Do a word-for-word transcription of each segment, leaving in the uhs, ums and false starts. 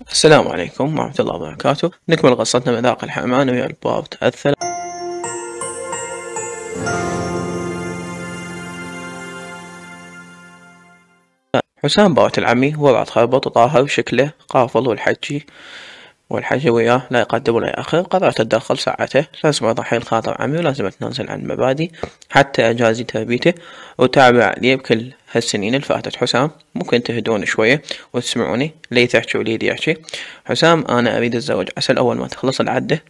السلام عليكم ورحمة الله وبركاته. نكمل قصتنا مذاق الحرمان ويا الباب الثلاث. حسام بوت العمي وضعت خربط وطاهر شكله قافل والحجي والحجي وياه لا يقدم ولا يأخر. قررت تدخل ساعته، لازم أضحي الخاطر عمي ولازم أتنازل عن مبادئي حتى أجازي تربيته وتابع عليه بكل هالسنين الفاتت. حسام ممكن تهدون شوية وتسمعوني لي تحكي وليدي يحكي. حسام أنا أريد الزواج، عسل أول ما تخلص العدة.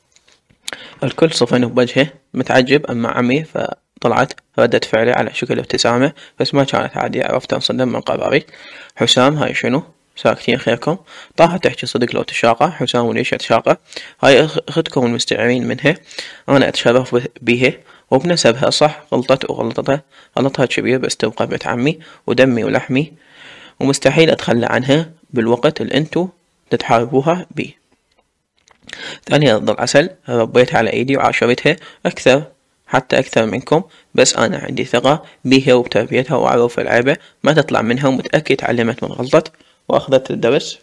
الكل صفن بوجهه متعجب، أما عمي فطلعت ردة فعلي على شكل ابتسامة بس ما كانت عادية. عرفت أنصدم من قراري. حسام هاي شنو؟ ساكتين خيركم؟ طه تحكي صدق لو تشاقة. حسام وليش أتشاقة؟ هاي أختكم المستعيرين منها، أنا أتشرف بيها وبنسبها. صح غلطت وغلطتها غلطها كبير بس تبقى بنت عمي ودمي ولحمي ومستحيل أتخلى عنها بالوقت اللي انتو تتحاربوها بيه. ثانيا ضل عسل، ربيتها على ايدي وعاشرتها اكثر حتى اكثر منكم، بس انا عندي ثقة بيها وبتربيتها واعرف العيبة ما تطلع منها ومتأكد تعلمت من غلطت واخذت الدرس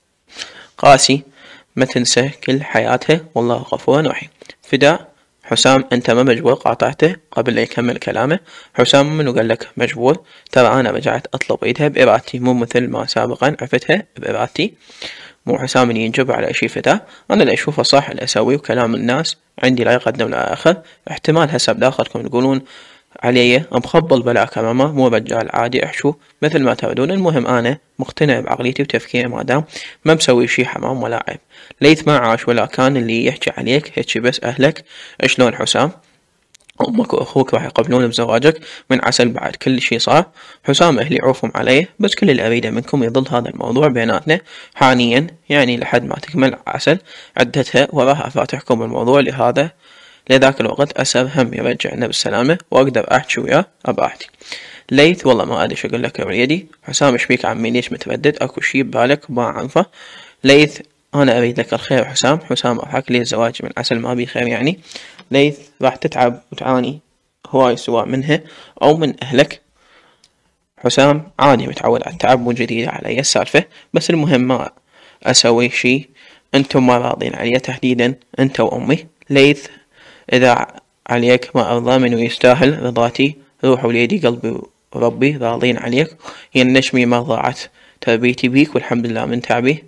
قاسي ما تنسى كل حياتها والله غفور رحيم. فداء حسام انت ما مجبور. قاطعته قبل لا يكمل كلامه. حسام منو قال لك مجبور؟ ترى انا رجعت اطلب ايدها بارادتي مو مثل ما سابقا عفتها بارادتي. مو حسام اللي ينجب على شي فتاة، انا اللي اشوفه صح اللي اسويه وكلام الناس عندي لا يقدم لا اخر. احتمال هسه بداخلكم تقولون علي مخبل بلا كمامة مو رجال عادي احشو مثل ما تردون. المهم انا مقتنع بعقليتي وتفكيري ما دام ما مسوي شي حمام ولا عيب. ليث ما عاش ولا كان اللي يحكي عليك هيك بس اهلك شلون حسام؟ امك واخوك راح يقبلون بزواجك من عسل بعد كل شي صار. حسام اهلي عوفهم عليه بس كل اللي اريده منكم يظل هذا الموضوع بيناتنا حانيا، يعني لحد ما تكمل عسل عدتها وراها افاتحكم بالموضوع. لهذا لذاك الوقت اسر هم يرجعنا بالسلامة واقدر احكي وياه اباحتي. ليث والله ما ادري شو اقول لك يا وليدي. حسام ايش بيك عمي ليش متردد؟ اكو شي ببالك ما اعرفه؟ ليث انا اريد لك الخير حسام. حسام اضحك لي الزواج من عسل ما بي خير يعني. ليث راح تتعب وتعاني هواي سواء منها او من اهلك. حسام عادي متعود على التعب مو جديدة علي السالفة، بس المهم ما اسوي شي انتم ما راضين عليه تحديدا انت وامي. ليث اذا عليك ما ارضى منه يستاهل رضاتي. روح وليدي قلبي وربي راضين عليك. هي النشمي ما ضاعت تربيتي بيك والحمد لله من تعبي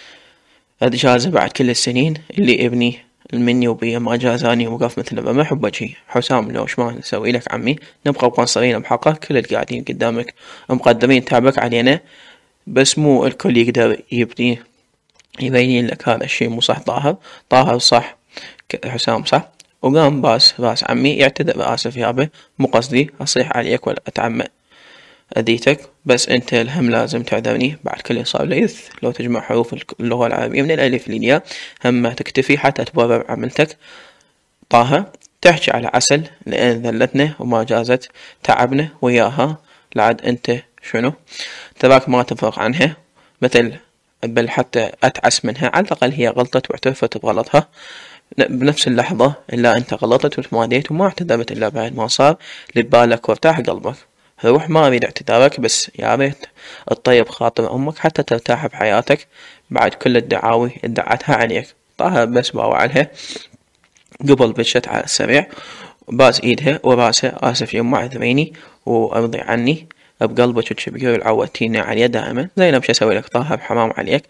اتجازى بعد كل السنين اللي ابني المني وبيه ما جازاني ووقف مثل الرمح بوجهي. حسام لو ايش ما نسوي لك عمي؟ نبقى مقصرين بحقك. كل القاعدين قدامك مقدمين تعبك علينا بس مو الكل يقدر يبني يبين لك هذا الشي مو صح. طاهر طاهر صح حسام صح. وقام باس راس عمي يعتذر اسف يابا مو قصدي اصيح عليك ولا اتعمى اذيتك، بس انت الهم لازم تعذرني بعد كل اللي صار. ليث لو تجمع حروف اللغة العربية من الالف للياء هم ما تكتفي حتى تبرر عملتك. طه تحكي على عسل لان ذلتنا وما جازت تعبنا وياها لعد انت شنو؟ تراك ما تفرق عنها مثل بل حتى اتعس منها. على الاقل هي غلطت واعترفت بغلطها بنفس اللحظة إلا أنت غلطت وتماديت وما اعتذرت إلا بعد ما صار لبالك وارتاح قلبك. روح ما أريد اعتذارك بس يا ريت تطيب خاطر أمك حتى ترتاح بحياتك بعد كل الدعاوي ادعتها عليك. طه بس باوعلها قبل بشت على السريع باس ايدها وراسه اسف يما اعذريني وارضي عني بقلبك الكبير اللي عودتيني عليه دائما. زينب شو اسوي لك؟ طه بحرام عليك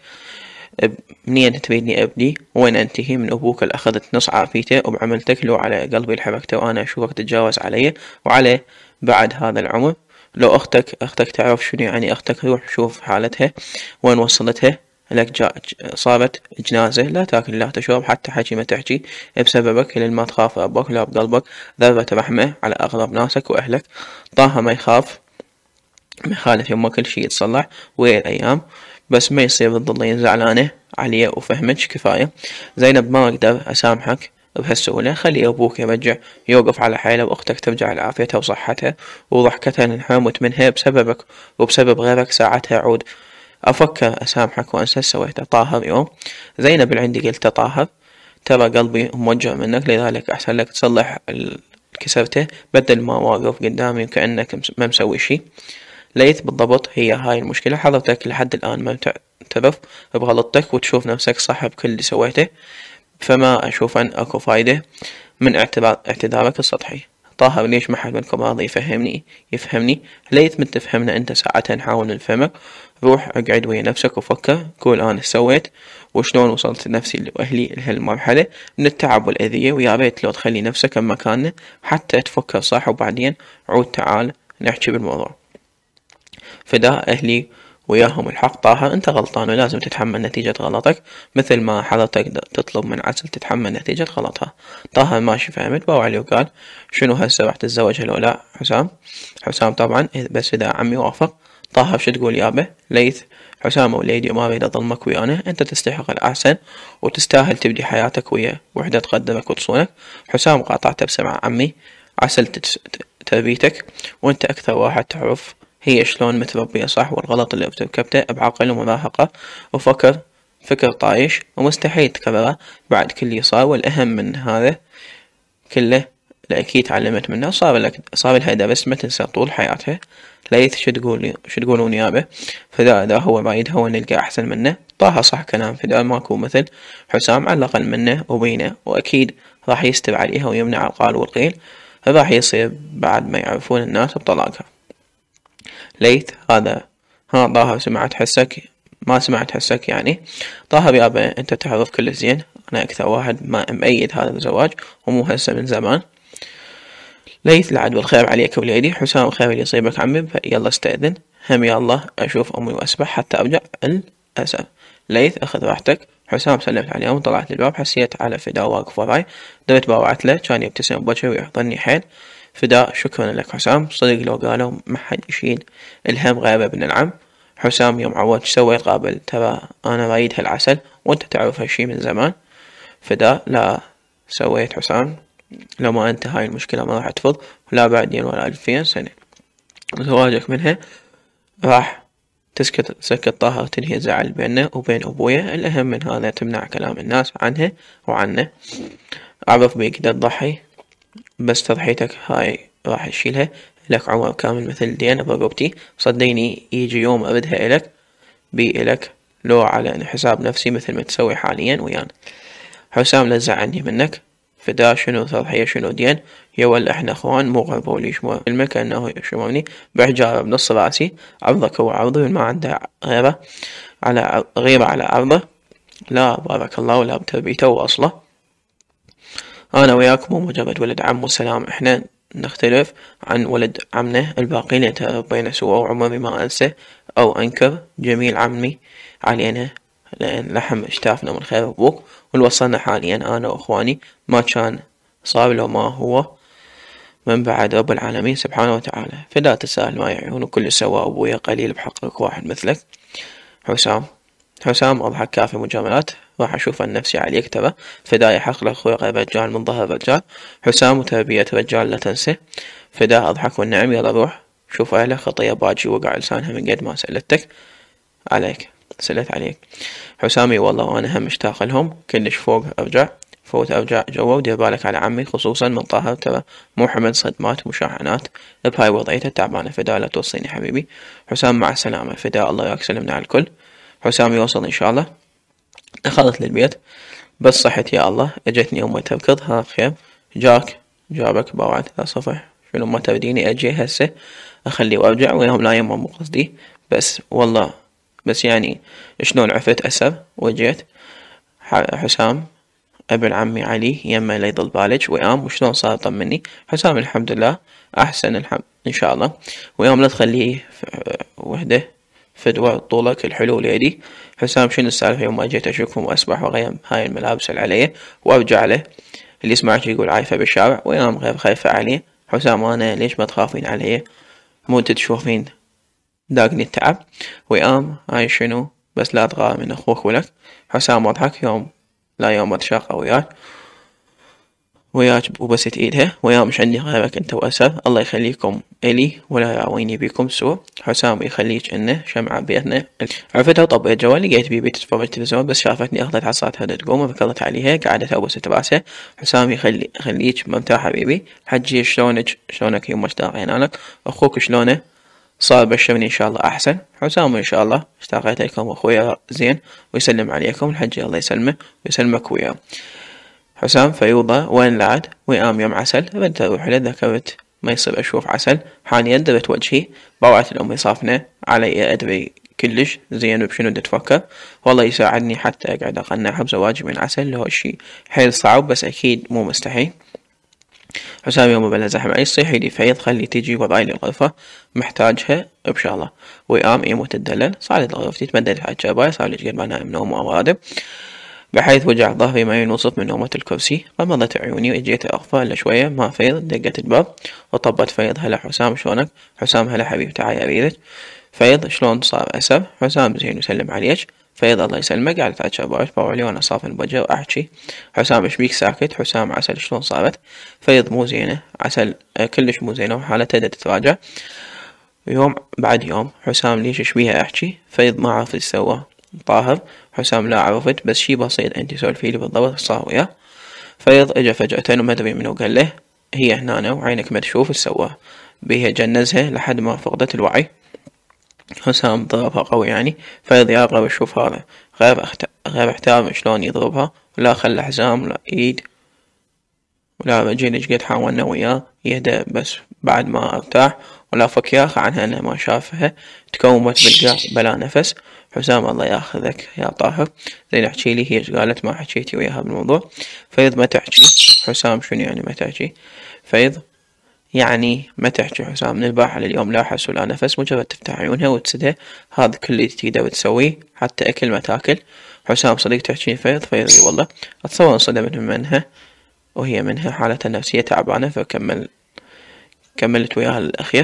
منين تريدني ابدي وين انتهي من ابوك اللي اخذت نص عافيته وبعملتك لو على قلبي الحبكته وانا اشوفك تتجاوز علي وعلى بعد هذا العمر. لو اختك اختك تعرف شنو يعني اختك روح شوف حالتها وين وصلتها لك. جا صارت جنازة لا تاكل لا تشرب حتى حكي ما تحكي بسببك لين ما تخاف ربك لا بقلبك ذرة رحمة على اغرب ناسك واهلك. طه ما يخاف ما يخالف يما كل شي يتصلح ويا الايام بس ما يصير تظلين زعلانة عليه وفهمك كفاية. زينب ما اقدر اسامحك بهالسهولة، خلي ابوك يرجع يوقف على حيله واختك ترجع لعافيتها وصحتها وضحكتها انحرمت منها بسببك وبسبب غيرك ساعتها عود افكر اسامحك وانسى سويته. طاهر يوم زينب اللي عندي قلت طاهر ترى قلبي موجع منك لذلك احسن لك تصلح كسرته بدل ما واقف قدامي وكأنك ما مسوي شي. ليث بالضبط هي هاي المشكلة. حضرتك لحد الآن ما تعترف بغلطتك وتشوف نفسك صح بكل اللي سويته، فما أشوف أن أكو فايدة من اعتذارك السطحي. طه ليش ما حد منكم راضي يفهمني يفهمني ليت من تفهمنا انت ساعتها نحاول نفهمك. روح اقعد ويا نفسك وفكر، قول انا سويت وشلون وصلت نفسي واهلي لهالمرحلة من التعب والاذية، ويا ريت لو تخلي نفسك مكاننا حتى تفكر صح، وبعدين عود تعال نحكي بالموضوع. فدا اهلي وياهم الحق. طه انت غلطان ولازم تتحمل نتيجة غلطك، مثل ما حضرتك تطلب من عسل تتحمل نتيجة غلطها. طه ماشي فهمت، باو عليه وقال شنو هسه راح تتزوج هلا ولا حسام؟ حسام طبعا بس اذا عمي وافق. طه شو تقول يابا؟ ليث حسام وليدي وما اريد اظلمك ويانا، انت تستحق الاحسن وتستاهل تبدي حياتك ويا وحدة تقدمك وتصونك. حسام قاطعته بسمع عمي، عسل تربيتك وانت اكثر واحد تعرف هي شلون متربية صح، والغلط اللي ارتكبته بعقل ومراهقة وفكر فكر طايش ومستحيل تكرره بعد كل اللي صار. والأهم من هذا كله لأكيد تعلمت منه، صار لك صار لها درس ما تنسى طول حياتها. ليث شو تقول شو تقولون يابا؟ فدا إذا هو رايد هو نلقى أحسن منه. طه صح كلام، فدا ماكو مثل حسام على الأقل منه وبينه، وأكيد راح يستر عليها ويمنع القال والقيل، راح يصير بعد ما يعرفون الناس بطلاقها. ليث هذا ها طه سمعت حسك ما سمعت حسك يعني. طه يابا انت تعرف كل زين، انا اكثر واحد ما مأيد هذا الزواج ومو هسه من زمان. ليث العد والخير عليك وليدي. حسام خير اللي يصيبك عمي، يلا استأذن هم يا الله اشوف امي واسبح حتى ارجع الاسف. ليث اخذ راحتك. حسام سلمت عليهم وطلعت للباب، حسيت على فدا واقف وراي، درت باوعت له كان يبتسم بوجهه ويحضني حيل. فدا شكرا لك حسام، صدق لو قالوا ما حد يشيل الهم غير ابن العم. حسام يوم عوض سويت قابل؟ ترى انا رايد هالعسل وانت تعرف هالشي من زمان. فدا لا سويت حسام، لو ما انت هاي المشكلة ما راح تفض لا بعدين ولا ألفين سنة. زواجك منها راح تسكت سكت طه تنهي الزعل بيننا وبين ابويا. الاهم من هذا تمنع كلام الناس عنها وعنه. اعرف بيك تضحي بس تضحيتك هاي راح اشيلها لك عمر كامل مثل دين برقبتي. صدقني يجي يوم اردها الك بي الك لو على حساب نفسي مثل ما تسوي حاليا ويانا. حسام لا تزعلني منك. فدا شنو تضحية شنو دين؟ يا ولا احنا اخوان مو غربة ولي شمو المك انه يشموني بحجارة بنص راسي. عرضك هو عرضي ما عنده غيره على غيره على عرضه. لا بارك الله ولا بتربيته واصله. انا وياك مو مجرد ولد عم وسلام، احنا نختلف عن ولد عمنا الباقين اللي تربينا سوا، وعمري ما انسى او انكر جميل عمي علينا، لان لحم اشتافنا من خير ابوك ونوصلنا حاليا انا واخواني. ما كان صار لو ما هو من بعد رب العالمين سبحانه وتعالى. فلا تسأل ما يعيون وكل سوا ابويا قليل بحقك واحد مثلك. حسام حسام اضحك كافي مجاملات، راح اشوف عن نفسي عليك ترى. فدا يحق لاخوي غير رجال من ظهر رجال. حسام وتربية رجال لا تنسى. فدا اضحك والنعم يلا روح شوف اهله. خطية باجي وقع لسانها من قد ما سألتك عليك سألت عليك. حسامي والله وانا هم مشتاق لهم كلش. فوق ارجع فوت ارجع جوا ودير بالك على عمي خصوصا من طاهر ترى مو حمل صدمات ومشاحنات بهاي وضعيته تعبانة. فدا لا توصيني حبيبي. حسام مع السلامة. فدا الله ياك سلمنا على الكل. حسام يوصل ان شاء الله. دخلت للبيت بس صحت يا الله اجتني امي تركض ها خير جاك جابك باوعد لا صفح شنو ما تبديني اجي هسه اخلي وارجع وياهم لا يما مو قصدي بس والله بس يعني شلون عرفت اسر وجيت. حسام ابن عمي علي يما لا يضل بالج ويام وشلون صار طمني. حسام الحمد لله احسن الحمد ان شاء الله. ويوم لا تخليه وحده فدوى طولك الحلو ليدي. حسام شنو السالفة يوم ما جيت اشوفكم واسبح وغيم هاي الملابس اللي عليه وارجع له اللي يسمعك يقول عايفة بالشارع ويام غير خايفة عليه. حسام انا ليش ما تخافين علي مو تشوفين داقني التعب ويام هاي شنو بس لا تغار من اخوك ولك. حسام اضحك يوم لا يوم اتشاقى وياك وياك وبست ايدها ويا مش عندي غيرك انت واسر الله يخليكم الي ولا يعويني بيكم سوء. حسام يخليك انه شمعة بيتنا. عرفتها وطبقت جوالي لقيت بيبي تتفرج تلفزيون بس شافتني اخذت عصاتها تقوم ركضت عليها قعدت ابوست راسها. حسام يخلي خليك ممتاح حبيبي. حجي شلونك شلونك يما اشتاقين لك. اخوك شلونه صار بشرني إن شاء الله أحسن. حسام إن شاء الله اشتاقيت لكم أخويا زين ويسلم عليكم الحج الله يسلمه ويسلمك وياه. حسام فيوضة وين لعد ويقام يوم عسل بدت أروح له ذكرت ما يصير أشوف عسل حاني يدبت وجهي بوعت الأم صافنة علي أدري كلش زين بشنو تفكر والله يساعدني حتى أقعد أقنعها بزواجي من عسل اللي هو الشي حيل صعب بس أكيد مو مستحيل. حسام يوم بلا زحمة يصيح يدي فيض خلي تجي وضعي لي الغرفة محتاجها بشغلة ويقام يموت الدلل صارت غرفتي تمددت على الجباية صار لي قد ما نايم نوم وأوادم بحيث وجع ظهري ما ينوصف من نومة الكرسي. غمضت عيوني وإجيت أغفى إلا شوية ما فيض دقت الباب وطبت فيض هلا حسام شلونك؟ حسام هلا حبيبي تعالي أريدك. فيض شلون صار أسب؟ حسام زين وسلم عليك. فيض الله يسلمك قعدت على الشباك باولي وانا صافن بوجه واحكي. حسام ايش بيك ساكت؟ حسام عسل شلون صارت؟ فيض مو زينه عسل كلش مو زينه وحالتها تتراجع يوم بعد يوم. حسام ليش ايش بيها احكي؟ فيض ما عرفت ايش سوى طاهر. حسام لا عرفت بس شي بسيط انتي سولفي لي بالضبط صار وياه. فيض اجا فجأة وما ادري منو قال له هي هنا وعينك ما تشوف ايش سوى بيها جنزها لحد ما فقدت الوعي. حسام ضربها قوي يعني. فيض يا رب شوف هذا غير أخت... غير احترام شلون يضربها ولا خلى حزام ولا ايد ولا بجيلج قد حاولنا وياه يهدى بس بعد ما ارتاح ولا فك ياخ عنها انه ما شافها تكومت بالقاع بلا نفس. حسام الله ياخذك يا طاهر زين احكي لي هي قالت ما حكيتي وياها بالموضوع. فيض ما تحكي. حسام شنو يعني ما تحكي؟ فيض يعني ما تحكي. حسام من البارحة لليوم لا حس ولا نفس مجرد تفتح عيونها وتسدها هذا كل اللي تقدر تسويه حتى اكل ما تاكل. حسام صديق تحكي فيض؟ فيض والله اتصور انصدمت منها وهي منها حالتها النفسية تعبانة فكمل كملت وياها الأخير.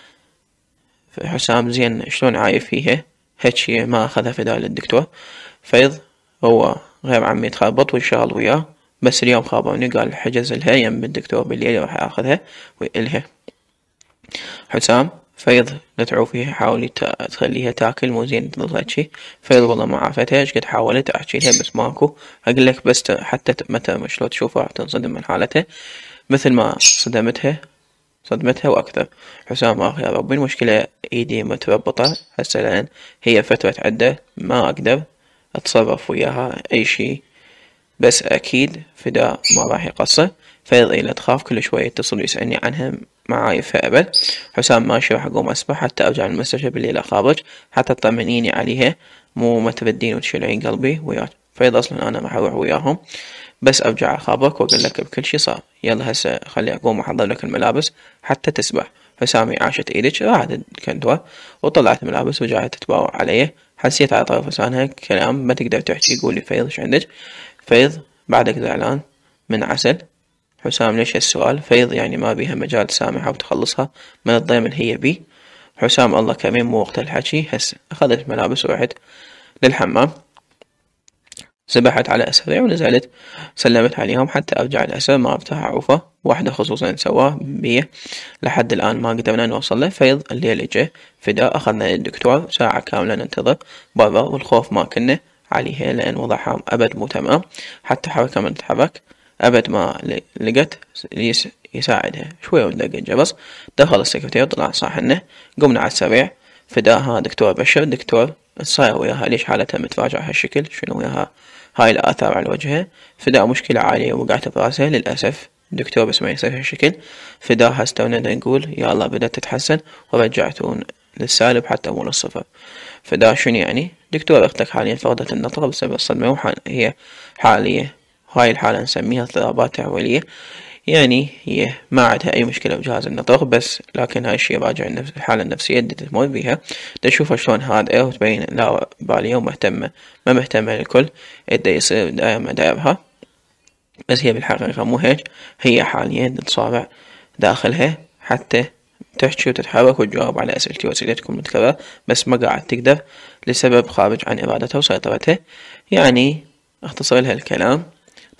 حسام زين شلون عايف فيها هيك ما أخذها فداء للدكتور. فيض هو غير عمي تخربط ويشغل وياه بس اليوم خابرني قال حجز لها يم الدكتور بالليل راح ياخذها ويقلها. حسام فيض لا تعوف فيها حاولي تخليها تاكل مو زين تظل هيك. فيض والله ما عافتها ايش قد حاولت احكي لها بس ماكو اقول لك بس حتى متى مش لو تشوفها راح تنصدم من حالتها مثل ما صدمتها صدمتها واكثر. حسام اخ يا ربي المشكلة ايدي متربطة هسه لان هي فترة عدة ما اقدر اتصرف وياها اي شي بس اكيد فداء ما راح يقصر. فيض لا تخاف كل شوية يتصل ويسألني عنها ما عايفها ابد. حسام ماشي راح اقوم اسبح حتى ارجع المستشفى بالليل اخابرك حتى تطمنيني عليها مو متردين وتشيلين قلبي وياك. فيض اصلا انا راح اروح وياهم بس ارجع اخابرك واقول لك بكل شي صار. يلا هسه خلي اقوم احضر لك الملابس حتى تسبح. حسامي عاشت ايدك راحت كندوة وطلعت ملابس وجعت تتباوع علي. حسيت على طرف لسانها كلام ما تقدر تحكي. قولي فيض ايش عندك؟ فيض بعدك زعلان من عسل؟ حسام ليش هالسؤال؟ فيض يعني ما بيها مجال تسامحها وتخلصها من الضيم اللي هي بيه. حسام الله كريم مو وقت الحكي هسه. اخذت ملابس ورحت للحمام سبحت على أسرع ونزلت سلمت عليهم حتى أرجع الأسر ما أفتح عوفة واحدة خصوصا سواه بيه لحد الآن ما قدرنا نوصل له. فيض الليل اجى فداء أخذنا للدكتور ساعة كاملة ننتظر برا والخوف ما كنا عليها لأن وضعها أبد مو تمام حتى حركة ما تتحرك أبد ما لقت يساعدها شوية وندق الجبص. دخل السكرتير طلع صاحنا قمنا على السريع. فداء ها دكتور بشر دكتور صاير وياها ليش حالتها متراجعة هالشكل شنو وياها هاي الآثار على وجهها. فداء مشكلة عالية وقعت براسها للأسف دكتور بس ما يصير هالشكل. فداء هستونا نقول يا الله بدأت تتحسن ورجعتون للسالب حتى مو للصفر. فداء شنو يعني؟ دكتور اختك حاليا فقدت النطق بسبب الصدمة وهي حالية هاي الحالة نسميها اضطرابات تحويلية يعني هي ما عندها أي مشكلة بجهاز النطق بس لكن هاي الشيء راجع الحالة النفسية اللي تمر بيها تشوفها شلون هادئة وتبين لا بالية ومهتمة ما مهتمة للكل إدا يصير دائما دائرها بس هي بالحقيقة مو هيك. هي حاليا تتصارع داخلها حتى تحكي وتتحرك وتجاوب على أسئلتي وأسئلتكم المتكررة بس ما قاعد تقدر لسبب خارج عن إرادتها وسيطرتها. يعني اختصر لها الكلام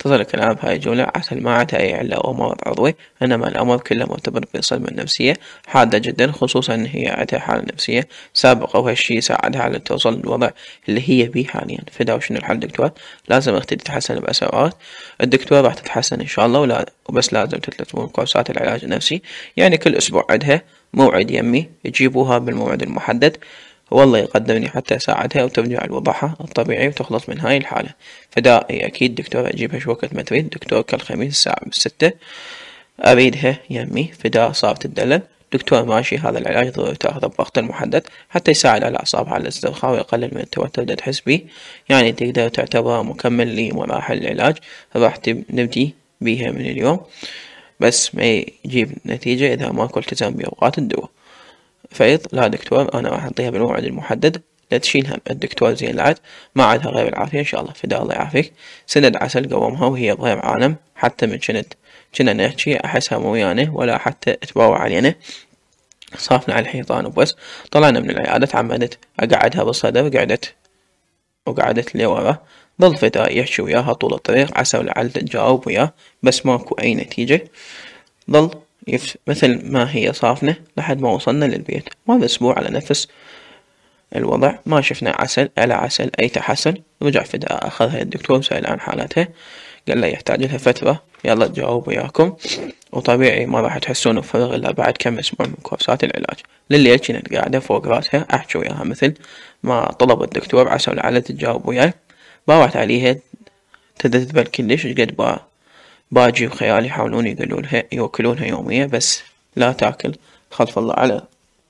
اختصر الكلام بهاي الجملة، عسل ما عدا أي علة أو مرض عضوي، إنما الأمر كله مرتبط بصدمة نفسية حادة جدا، خصوصا إن هي عندها حالة نفسية سابقة، وهالشي يساعدها على توصل للوضع اللي هي بيه حاليا. فدا وشنو الحل دكتور؟ لازم اختي تتحسن بأسرع وقت. الدكتور راح تتحسن إن شاء الله، ولا وبس لازم تلتزمون كورسات العلاج النفسي، يعني كل أسبوع عندها موعد يمي تجيبوها بالموعد المحدد، والله يقدرني حتى أساعدها وترجع لوضعها الطبيعي وتخلص من هاي الحالة. فدا أكيد دكتور أجيبها شو وقت ما تريد، دكتور كل خميس الساعة بالستة أريدها يمي. فدا صارت تدلل، دكتور ماشي هذا العلاج ضروري تاخذه بوقت المحدد حتى يساعد على أعصابها على الاسترخاء ويقلل من التوتر اللي تحس بيه، يعني تقدر تعتبره مكمل لمراحل العلاج. راح نبدي بيها من اليوم، بس ما يجيب نتيجة إذا ماكو التزام بأوقات الدواء. فيض لا دكتور أنا راح أعطيها بالموعد المحدد، لا تشيل هم، الدكتور زين العد ما عادها غير العافية إن شاء الله. فدا الله يعافيك. سند عسل قومها وهي بغير عالم، حتى من شنت كنا نحكي أحسها مو ويانا ولا حتى تباوع علينا، صافنا على الحيطان وبس. طلعنا من العيادة، تعمدت أقعدها بالصدر، قعدت وقعدت لي ورا. ظل فدا يحكي وياها طول الطريق، عسى ولعل تجاوب وياه بس ماكو أي نتيجة. ظل يف... مثل ما هي صافنة لحد ما وصلنا للبيت. مر أسبوع على نفس الوضع، ما شفنا عسل على عسل أي تحسن. رجع فدا أخذها الدكتور وسأل عن حالتها، قال له يحتاج لها فترة، يلا تجاوب وياكم، وطبيعي ما راح تحسون بفرق إلا بعد كم أسبوع من كورسات العلاج. لليل كانت قاعدة فوق راسها أحكي وياها مثل ما طلب الدكتور، عسى ولعل تجاوب وياي. باوعت عليها تدذبل كلش، قد با باجي وخيالي يحاولون يقولونها يوكلونها يومية بس لا تاكل، خلف الله على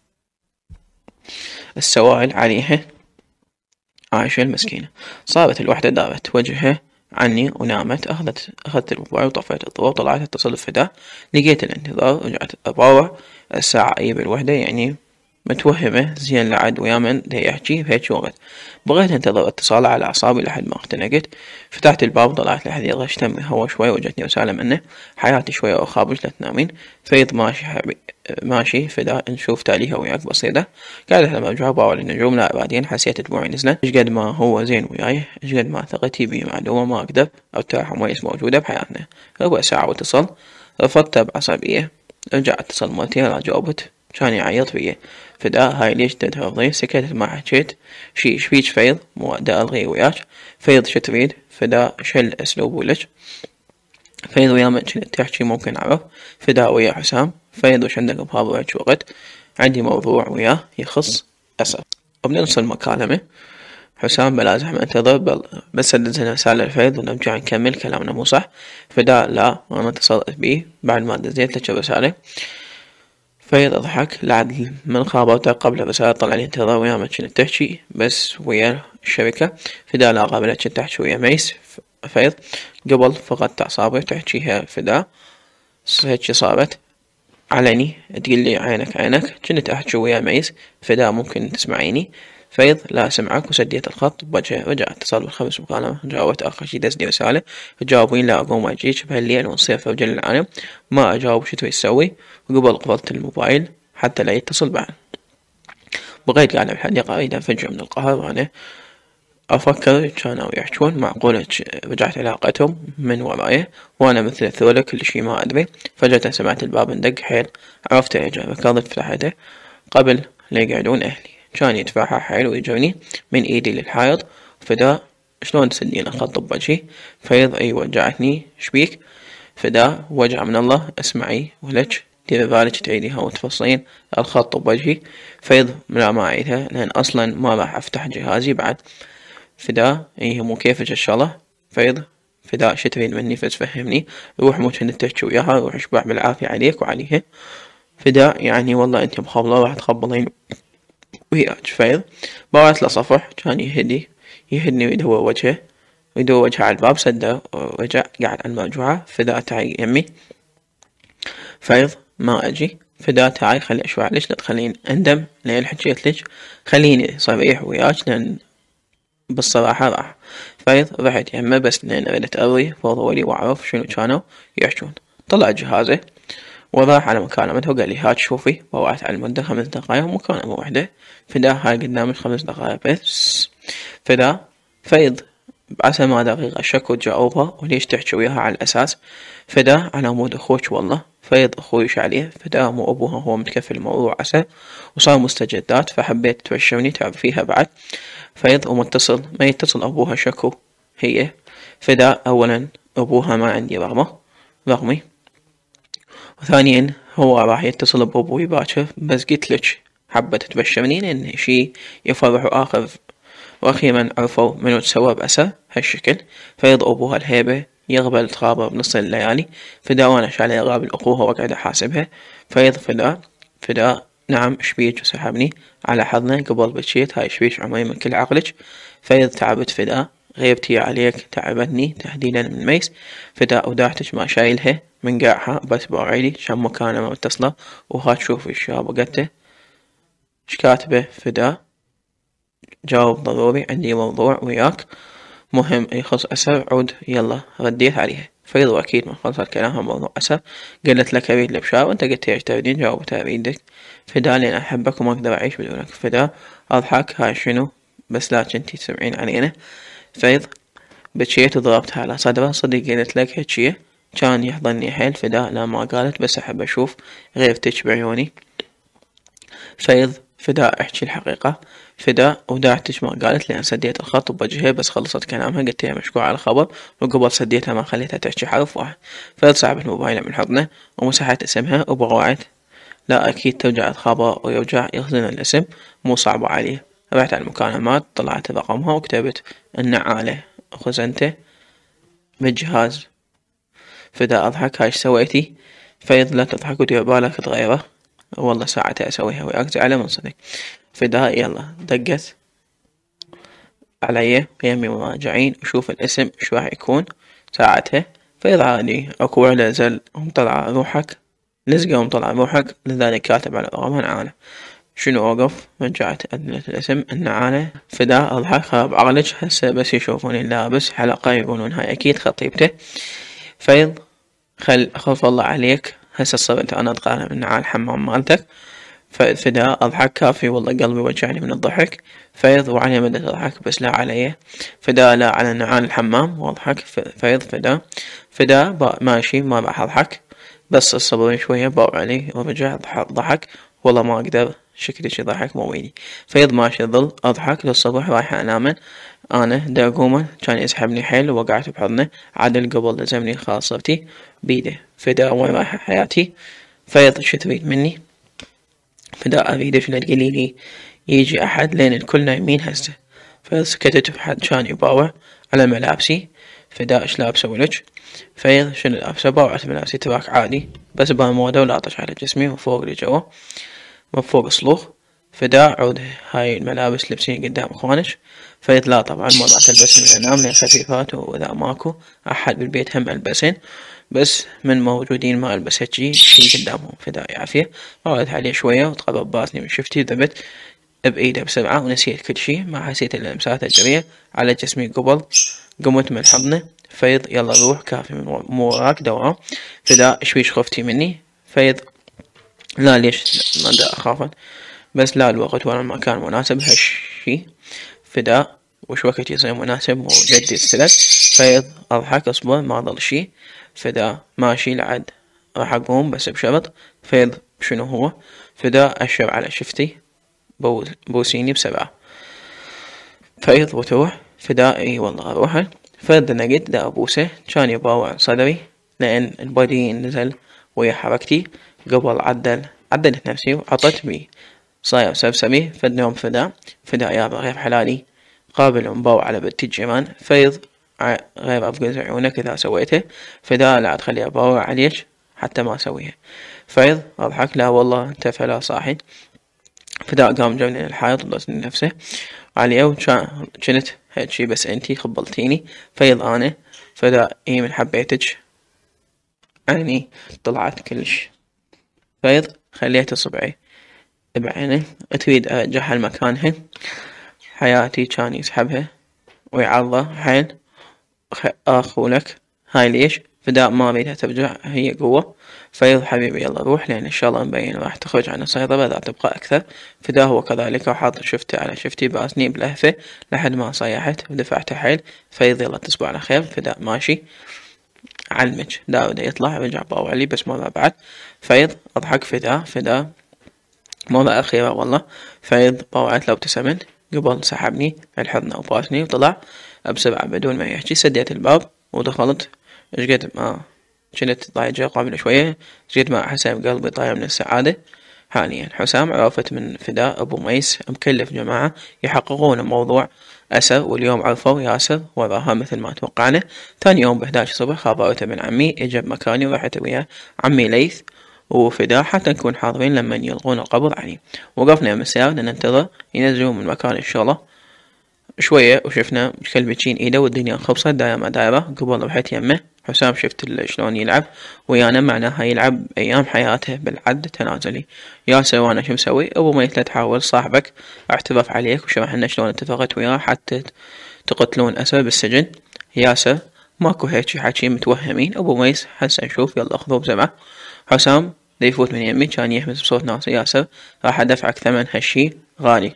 السوائل عليها عايشة المسكينة. صارت الوحدة دارت وجهها عني ونامت. أخذت أخذت الموبايل وطفيت الضوء، طلعت اتصل بفدا، لقيت الانتظار، رجعت أباوع الساعة أي بالوحدة، يعني متوهمة زين لعد ويا من دا يحكي بهيك وقت. بغيت انتظر اتصاله على أعصابي لحد ما اقتنقت. فتحت الباب، طلعت لحديقة اشتم هوا شوي، وجتني رسالة منه، حياتي شوية وخابج لا تنامين. فيض ماشي حبي ماشي فدا نشوف تاليها وياك بسيطة. قاعدة لما رجعوا باول النجوم، لا بعدين حسيت دموعي نزلت. ايش قد ما هو زين وياي، ايش قد ما ثقتي بي معلومة ما اقدر ارتاح وميز موجودة بحياتنا. ربع ساعة واتصل، رفضته بعصبية. رجع اتصل مرتين لا جاوبت، كان يعيط فيا. فدا هاي ليش ترفضين؟ سكتت ما حكيت شي. ايش فيك فيض؟ مو دا الغي وياك. فيض شو تريد؟ فدا شل اسلوب لك؟ فيض ويا من كنت تحكي ممكن اعرف؟ فدا ويا حسام. فيض وش عندك بهذا الوقت؟ عندي موضوع وياه يخص اسد. وبننص المكالمة. حسام بلا زحمة انتظر، بل بس سددنا رسالة الفيض ونرجع نكمل كلامنا مو صح؟ فدا لا انا اتصلت بيه بعد ما دزيت لك الرسالة. فيض اضحك لعد من خابرته قبل الرسالة، طلع لي انتظار ويا ما كنت تحكي بس ويا الشركة. فدا لا قبل كنت تحكي ويا ميس. فيض قبل فقدت أعصابي تحكيها فدا هيك صارت علني، تقول لي عينك عينك، كنت أحكي ويا ميس. فدا ممكن تسمعيني؟ فيض لا سمعك، وسديت الخط بوجهه. رجع اتصل بالخمس مكالمة، جاوبت آخر شي دز لي رسالة تجاوبين لا أقوم أجيك بهالليل ونصير في وجه العالم، ما أجاوب شو تبي تسوي. وقبل قبضت الموبايل حتى لا يتصل بعد. بغيت قاعد بحديقة أريد أنفجر من القهر، وأنا أفكر كانوا يحجون معقولة رجعت علاقتهم من وراي وأنا مثل الثولة كل شي ما أدري. فجأة سمعت الباب اندق حيل، عرفت إجابة، ركضت فتحته قبل لا يقعدون أهلي. كان يدفعها حيل ويجرني من إيدي للحائط. فدا شلون تسدين الخط بوجهي؟ فيض أي وجعتني شبيك؟ فدا وجع من الله، اسمعي ولك ديري بالك تعيديها وتفصلين الخط بوجهي. فيض لا ما أعيدها لأن أصلا ما راح أفتح جهازي بعد. فدا ايه مو كيفك الشغلة؟ فيض فدا شو تريد مني فتفهمني؟ روح مو كنت تحكي وياها، روح اشبع بالعافية عليك وعليها. فدا يعني والله انت مخبلة راح تخبلين وياك. فيض باعت له صفح، كان يهدي يهدني ويدور وجهه ويدور وجهه على الباب، سده ورجع قاعد على المرجوعة. فدا تعي يمي. فيض ما اجي. فدا تعي خلي اشوع ليش لا تخلين اندم لين حكيت لك، خليني صريح وياك لان بالصراحة راح. فيض رحت يمه بس لأن أريد أرضي فضولي وأعرف شنو كانوا يحجون. طلع جهازه وراح على مكالمته وقال لي هات شوفي. بوعت على المدة خمس دقايق مكالمة واحدة. فدا هاي قدامك خمس دقايق بس. فدا فيض بعسى ما دقيقة شك وتجاوبها وليش تحكي وياها على الأساس. فدا على مود أخوك والله. فيض أخوي إيش عليه. فدا مو أبوها هو متكفل الموضوع عسى وصار مستجدات فحبيت تبشرني تعرفيها بعد. فيض ومتصل ما يتصل أبوها شكو هي. فدا أولا أبوها ما عندي رغمه رغمي، وثانيا هو راح يتصل بأبوي باكر بس قلتلك حبت تبشرني لأن شي يفرح وآخر وأخيرا عرفوا منو تسوى بأسه هالشكل. فيض أبوها الهيبة يقبل تغابر بنص الليالي. فدا وانا شعلي أقابل أخوها وأقعد أحاسبها. فيض فدا فدا نعم شبيك وسحبني على حظنا قبل بشيت هاي شبيك عمري من كل عقلك. فيض تعبت فدا غيبتي عليك تعبتني تحديدا من ميس. فدا وداعتك ما شايلها من قاعها بس بعيدي شم مكانه متصلة وها تشوف الشاب وقته ايش كاتبه. فدا جاوب ضروري عندي موضوع وياك مهم يخص أسر عود يلا رديت عليها. فيض أكيد من خلص كلامها موضوع أسر قالت لك أريد البشار وأنت قلت ايش تريدين جاوبتها أريدك. فدا لين أحبك وما أقدر أعيش بدونك. فدا أضحك هاي شنو بس لا كنتي تسمعين علينا. فيض بكيت وضربتها على صدره صدق قلت لك هالشي كان يحضني حيل. فدا لا ما قالت بس أحب أشوف غيرتك بعيوني. فيض فدا احكي الحقيقة. فدا وداعتك ما قالت لأن سديت الخط بوجهها بس خلصت كلامها قلت لها مشكور على الخبر وقبل سديتها ما خليتها تحكي حرف واحد. فيض سحبت موبايله من حضنه ومسحت اسمها وبغوعت لا أكيد ترجع تخابر ويرجع يخزن الاسم مو صعبة عليه. رحت على المكالمات طلعت رقمها وكتبت النعالة خزنته بالجهاز. فدا أضحك هاي سويتي. فيض لا تضحك ودير بالك تغيره والله ساعتها أسويها وياك زعلة من صدق. فدا يلا دقت علي يمي مراجعين وشوف الاسم شو راح يكون ساعتها. فيض عادي اكو وعلى زل ومطلع روحك لزقة ومطلع روحك لذلك كاتب على رقمها نعالة. شنو اوقف رجعت ادلت الاسم النعالة. فدا اضحك خرب عقلك هسه بس يشوفوني لابس حلقة يقولون هاي اكيد خطيبته. فيض خل خوف الله عليك هسه صرت انا اتقارن من نعال الحمام مالتك. فدا اضحك كافي والله قلبي وجعني من الضحك. فيض وعلي مدى تضحك بس لا علي. فدا لا على نعال الحمام واضحك. فيض فدا فدا ماشي ما راح اضحك بس الصبر شوية باو علي ورجع ضحك والله ما اقدر شكلي شي ضحك مو ويني. فيض ماشي ظل اضحك للصبح رايح انام انا دا اقومه كان يسحبني حيل ووقعت بحضنه عدل قبل لزمني خاصرتي بيده. فدا وين رايحة حياتي. فيض شو تريد مني. فدا أريدك لا تقوليلي يجي أحد لين الكل نايمين هسه. فيض سكتت بحد كان يباوع على ملابسي. فدا ايش لابسه ولج. فيض شنو لابسه باوعت ملابسي تراك عادي بس بامودة ولاطش على جسمي وفوق لجوا وفوق صلوخ. فدا عود هاي الملابس لبسين قدام اخوانك. فيض لا طبعا ما راح تلبسن من انام لين خفيفات واذا ماكو احد بالبيت هم البسن بس من موجودين ما البس هجي شي قدامهم. فدا يعافيه راودت عليه شوية وتقرب باسني من شفتي ذبت بإيده بسرعة ونسيت كل شي ما حسيت إلا لمسات الجرية على جسمي قبل قمت من حضنه. فيض يلا روح كافي من مو وراك دوام. فدا شويش خفتي مني. فيض لا ليش ما دا أخافا بس لا الوقت ولا المكان مناسب هالشي. فدا وش وقت يصير مناسب وجدي السلك. فيض أضحك أصبر ما ضل شي. فدا ماشي لعد راح أقوم بس بشرط. فيض شنو هو. فدا أشر على شفتي بوسيني بسرعة. فيض وتروح. فدا اي والله اروح. فيض نقيت دا ابوسه كان يباوع صدري لان البودي نزل ويا حركتي قبل عدل عدلت نفسي وعطت بي صاير سبسبي. فد يوم فدا فدا يا غير حلالي قابل مباوع على بنت الجيران. فيض غير افقز عيونك اذا سويته. فدا لا تخلي اباوع عليك حتى ما اسويها. فيض اضحك لا والله انت فلا صاحي. فدا قام جابني للحائط وضلتني نفسه عليه وكنت هيك بس انتي خبلتيني. فيض انا فدا اي من حبيتك عيني طلعت كلش. فيض خليت اصبعي بعينه تريد ارجعها لمكانها. حياتي كان يسحبها ويعرضها حيل اخولك هاي ليش. فداء ما اريدها ترجع هي قوة. فيض حبيبي يلا روح، لان ان شاء الله مبين راح تخرج عن السيطرة اذا تبقى اكثر. فداء هو كذلك وحاط شفته على شفتي باسني بلهفة لحد ما صيحت ودفعته حيل. فيض يلا تصبح على خير. فداء ماشي علمك داود يطلع رجع باوع لي بس مرة بعد. فيض اضحك. فداء فداء مرة أخيرة والله. فيض باوعت لو ابتسمت قبل سحبني الحضن وباسني وطلع بسرعة بدون ما يحكي. سديت الباب ودخلت. ايش قد ما كنت ضايجة قبل شوية ايش قد ما أحس بقلبي طاير من السعادة. حاليا حسام عرفت من فداء أبو ميس مكلف جماعة يحققون موضوع أسر، واليوم عرفوا ياسر وراها مثل ما توقعنا. ثاني يوم بحداش الصبح خبرته من عمي اجى بمكاني ورحت وياه عمي ليث وفداء حتى نكون حاضرين لما يلغون القبض عليه. وقفنا يوم السيارة ننتظر ينزلون من مكان الشغلة شوية وشفنا كلب تشين ايده والدنيا خبصت دايرة ما دايرة. قبل رحت يمه حسام شفت شلون يلعب ويانا معناها يلعب ايام حياته بالعد تنازلي. ياسر وانا شو مسوي؟ ابو ميت لا تحاول صاحبك اعترف عليك وشرح لنا شلون اتفقت وياه حتى تقتلون اسر بالسجن. ياسر ماكو هيك حكي متوهمين. ابو ميس هسه نشوف يلا اخذوه بزمعة. حسام دا يفوت من يمي كان يحمس بصوت ناصر ياسر راح ادفعك ثمن هالشي غالي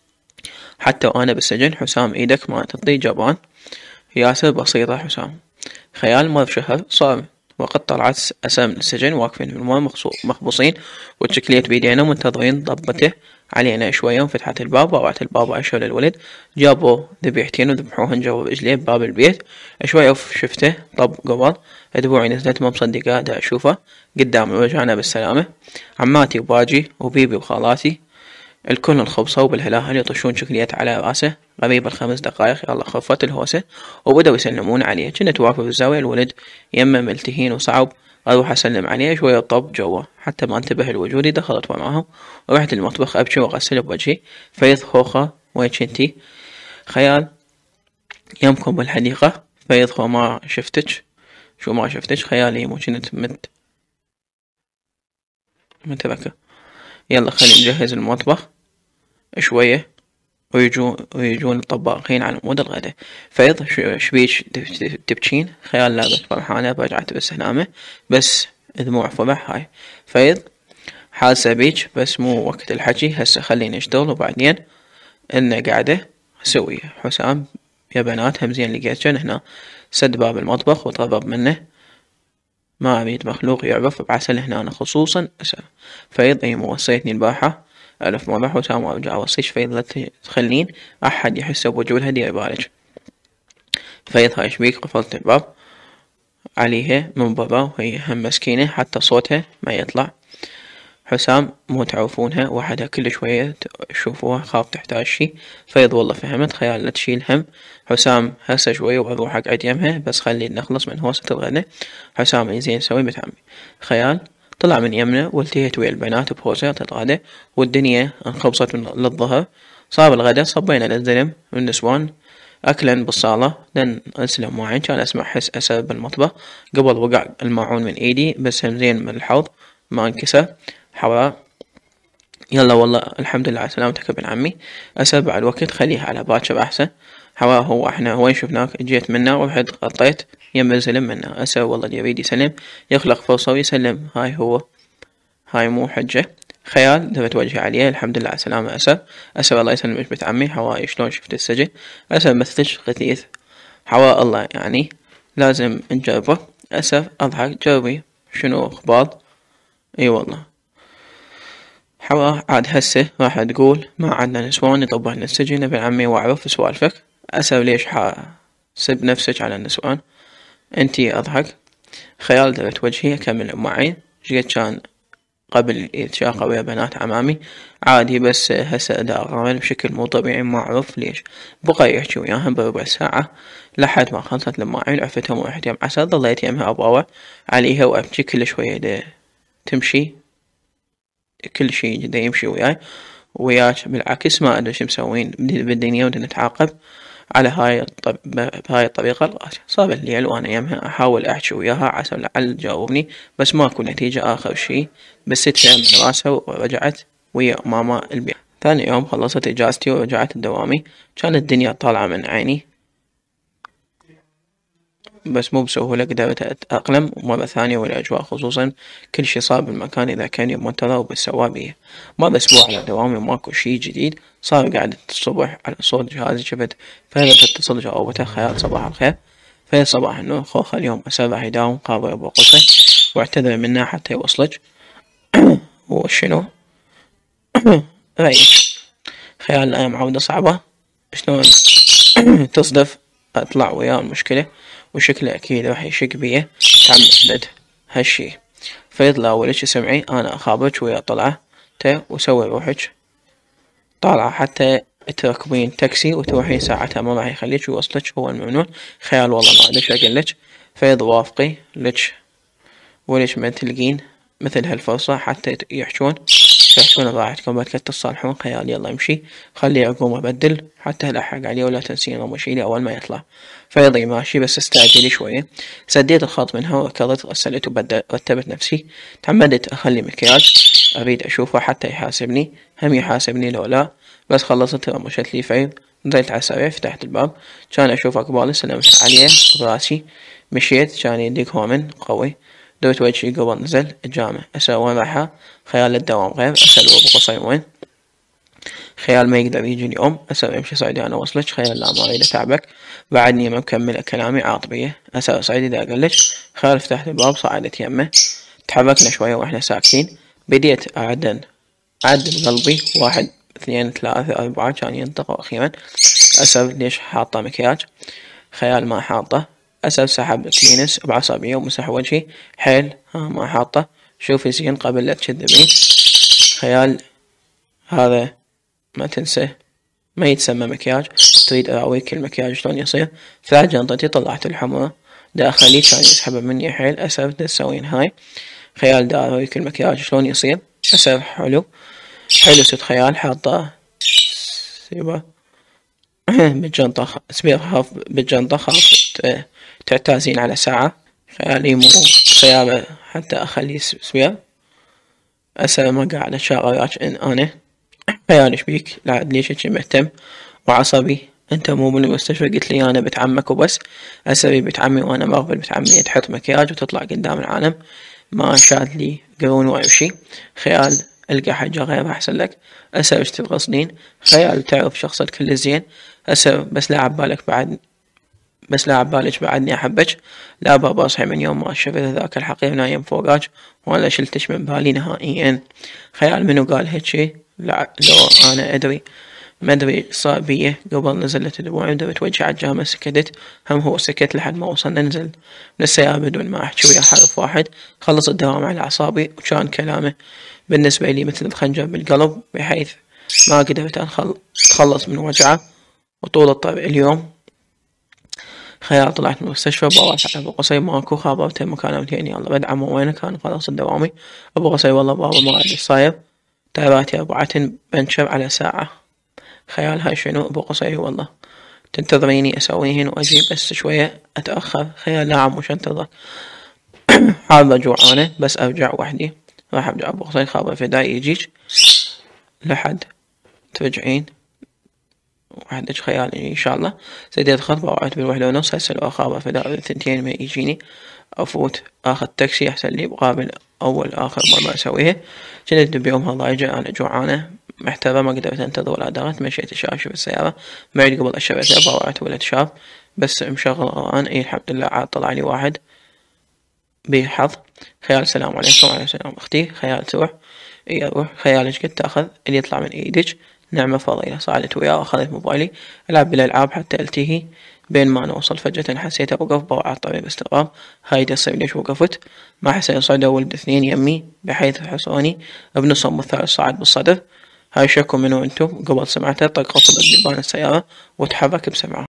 حتى وانا بالسجن. حسام ايدك ما تطي جبان. ياسر بسيطة حسام. خيال مر شهر صار وقت طلعت اسر من السجن واقفين بالماء مخبوصين والشكليت بيدينا منتظرين ضبته علينا شوية. وفتحت الباب ووعت الباب واشر للولد. جابوا ذبيحتين وذبحوهن جوا رجليه بباب البيت. شوية شفته طب قبل دموعي نزلت ما مصدقة دا اشوفه قدامي ورجعنا بالسلامة. عماتي وباجي وبيبي وخالاتي الكل الخبصة وبالهلاهل يطشون شكليات على راسه. قريب الخمس دقايق يلا خفت الهوسة وبدأوا يسلمون عليه. كنت واقف بالزاوية الولد يمه ملتهين وصعب اروح اسلم عليه. شوية طب جوا حتى ما انتبه لوجودي دخلت وراهم ورحت المطبخ ابكي واغسل بوجهي. فيض خوخة وين كنتي؟ خيال يمكم بالحديقة. فيض خو ما شفتك. شو ما شفتك؟ خيالي مو كنت مت متبكى. يلا خلي نجهز المطبخ شوية ويجون ويجون الطباخين على مود الغداء. فيض شبيش تبكين؟ خيال لابس فرحانة برجعت بالسلامة بس دموع فرح هاي. فيض حاسة بيك بس مو وقت الحكي هسه خليني اشتغل وبعدين انه قاعدة سوية. حسام يا بنات هم زين لقيتشن هنا. سد باب المطبخ وطلب منه ما اريد مخلوق يعرف بعسل هنا أنا خصوصا اسر. فيض اي مو وصيتني البارحة ألف مرة حسام وأرجع أوصيش. فيض لا تخلين أحد يحس بوجودها دير بالك. فيض هاي شبيك؟ قفلت الباب عليها من برا وهي هم مسكينة حتى صوتها ما يطلع. حسام مو تعرفونها وحدها كل شوية تشوفوها خاف تحتاج شي. فيض والله فهمت. خيال لا تشيل هم. حسام هسه شوية وبروح اقعد يمها بس خلي نخلص من هوسة الغدا. حسام اي زين سوي بتعمي. خيال طلع من يمنا والتهيت ويا البنات بهوسة الغدا والدنيا انخبصت للظهر. صار الغدا صبينا للزلم والنسوان اكلا بالصالة لن اسلم معين. كان اسمع حس اسر بالمطبخ قبل وقع الماعون من ايدي بس هم زين من الحوض ما انكسر. حواء يلا والله الحمد لله على سلامتك ابن عمي. اسر بعد وقت خليها على باكر احسن. حواء هو احنا وين شفناك؟ جيت منا ورحت غطيت يم الزلم منا. اسر والله يريد يسلم يخلق فرصة ويسلم. هاي هو هاي مو حجة. خيال دفت وجهي عليه. الحمد لله على سلامة اسر. اسر الله يسلمك بنت عمي. حواء شلون شفت السجن؟ اسر مثلش غثيث. حواء الله يعني لازم نجربه. اسر اضحك جربي شنو اخبار؟ اي والله. حواء عاد هسه راح تقول ما عندنا نسوان يطبحن السجن ابن عمي واعرف سوالفك. اسر ليش حاسب نفسك على النسوان انتي؟ اضحك. خيال دفت وجهي اكمل معين. شقد كان قبل يتشاقى ويا بنات عمامي عادي بس هسه دا اغامر بشكل مو طبيعي ما اعرف ليش. بقى يحكي وياهم بربع ساعة لحد ما خلصت المواعين عفتهم ورحت يم عسل. ضليت يمها اباوع عليها وابكي كل شوية دا تمشي كل شي دا يمشي وياي وياك بالعكس ما ادري شو مسوين بالدنيا ودنا نتعاقب على هاي الطب... بهاي الطريقة القاسية. صار الليل وانا يمها احاول احكي وياها عسى لعل تجاوبني بس ماكو نتيجة. اخر شي بستها من راسها ورجعت ويا ماما البيت. ثاني يوم خلصت اجازتي ورجعت دوامي. كانت الدنيا طالعة من عيني بس مو بسهولة قدرت أتأقلم مرة ثانية والأجواء، خصوصا كل شي صار بالمكان إذا كان يوم منتظر وبالسوا بيه. مر أسبوع على دوامي وماكو شي جديد صار. قعدت الصبح على صوت جهازي شفت فهد تتصل جاوبته خيال صباح الخير. فهد صباح النور خوخ اليوم أسرع يداوم قابل أبو قصي واعتذر منه حتى يوصلك. وشنو رأيك؟ خيال الأيام عودة صعبة شلون تصدف أطلع وياه المشكلة وشكله أكيد راح يشك بيه تعمد هالشي. فيطلع ولش سمعي أنا أخابرك ويا طلعة تا وسوي روحك طالعة حتى تركبين تاكسي وتروحين ساعتها ما راح يخليك ويوصلك هو الممنون. خيال والله ما عندك أقلك. فيض وافقي لك وليش ما تلقين مثل هالفرصة حتى يحجون يحجون راحتكم بعد كده تصالحون. خيال يلا يمشي خليه أقوم أبدل حتى ألحق عليه ولا تنسين رمشيلي أول ما يطلع. فيضي ماشي بس استعجلي شوية. سديت الخط منها وركضت غسلت ورتبت نفسي. تعمدت أخلي مكياج أريد أشوفه حتى يحاسبني هم يحاسبني لو لا. بس خلصت رمشت لي فيض نزلت على السرير فتحت الباب كان أشوف أقبالي سلمت عليه براسي مشيت كان يديك هو من قوي. دوت وجهي قبل نزل الجامع أسأل وين رايحة. خيال الدوام غير. أسأل أبو قصي وين. خيال ما يقدر يجي اليوم. أسأل امشي صعيدي أنا وصلك. خيال لا ما أريد أتعبك بعدني ما مكمل كلامي عاطبية. أسأل صعيدي إذا أقلك. خيال فتحت الباب صعدت يمه تحركنا شوية وإحنا ساكتين. بديت أعدل أعدل قلبي واحد اثنين ثلاثة أربعة كان ينطق أخيرا. أسأل ليش حاطة مكياج. خيال ما حاطة. أسأل سحب كلينس بعصبية ومسح وجهي حيل ها ما حاطة شوفي زين قبل لا تكذبين. خيال هذا ما تنسى ما يتسمى مكياج تريد أراويك المكياج شلون يصير. فتحت جنطتي طلعت الحمرة داخلي كان يسحبها مني حيل. أسأل تسوين هاي. خيال دا أراويك المكياج شلون يصير. أسأل حلو حلو ست خيال حاطة سيبا بالجنطة سبير خاف بالجنطة خاف تعتازين على ساعة. خيالي مو سيارة حتى أخلي سبير. أسأل ما قاعد أشاغل وياك إن أنا. خيالي شبيك لا ليش هيك مهتم وعصبي أنت مو من المستشفى قلت لي أنا بنت عمك وبس. أسأل بنت عمي وأنا مغفل بنت عمي تحط مكياج وتطلع قدام العالم ما شاد لي قرون ولا شي. خيال ألقى حاجة غير أحسن لك. أسأل إيش تقصدين. خيال تعرف شخصك كل زين. أسأل بس لا عبالك بعد بس لا عبالك بعدني أحبك. لا بابا أصحي من يوم ما شفت ذاك الحقير نايم فوقاك ولا شلتش من بالي نهائيا. خيال منو قال هيك شي. لا لو أنا أدري ما أدري صار بيه قبل نزلت الدموع ودبت وجهي على الجامع سكتت هم هو سكت لحد ما وصلنا ننزل من السيارة بدون ما أحكي ويا حرف واحد. خلص الدوام على أعصابي وكان كلامه بالنسبة لي مثل الخنجر بالقلب بحيث ما قدرت أتخلص من وجعه وطول الطريق اليوم. خيال طلعت من المستشفى بابا أبو قصي ماكو خابرته مكالمتين يلا بدعم وينه كان خلاص الدوامي. أبو قصي والله بابا ما أدري صاير تابعتي أربعة بنشر على ساعة. خيال هاي شنو. أبو قصي والله تنتظريني أسويهن وأجي بس شوية أتأخر. خيال لا عم وش انتظر حابة جوعانة بس أرجع وحدي راح أرجع. أبو قصي خابر فداي يجيك لحد ترجعين وحدك. خيال إن شاء الله. سديت خطبة وقعدت بالوحدة ونص. هسه لو أخابر فداء ثنتين ما يجيني أفوت أخذ تاكسي أحسن لي بقابل أول آخر مرة أسويها. كنت بيومها ضايجة أنا جوعانة محترمة ما قدرت أنتظر ولا دارت. مشيت الشاشة بالسيارة معي قبل أشرتها بوعت ولد شاب بس مشغل قرآن. أي الحمد لله عاد طلع لي واحد بحظ. خيال السلام عليكم. وعليكم السلام أختي. خيال تروح اي اروح. خيالك قد تاخذ اللي يطلع من ايدك نعمة فضيلة. صعدت وياه واخذت موبايلي العب بالالعاب حتى التهي. بين ما نوصل فجأة حسيت اوقف بوعى الطريق باستغراب. هاي تصير ليش وقفت. ما حسيت صعدوا ولد اثنين يمي بحيث حصوني بنصهم والثالث صعد بالصدر. هاي شكو منو انتم. قبل سمعته طق قصبت بيبان السيارة وتحرك بسرعة.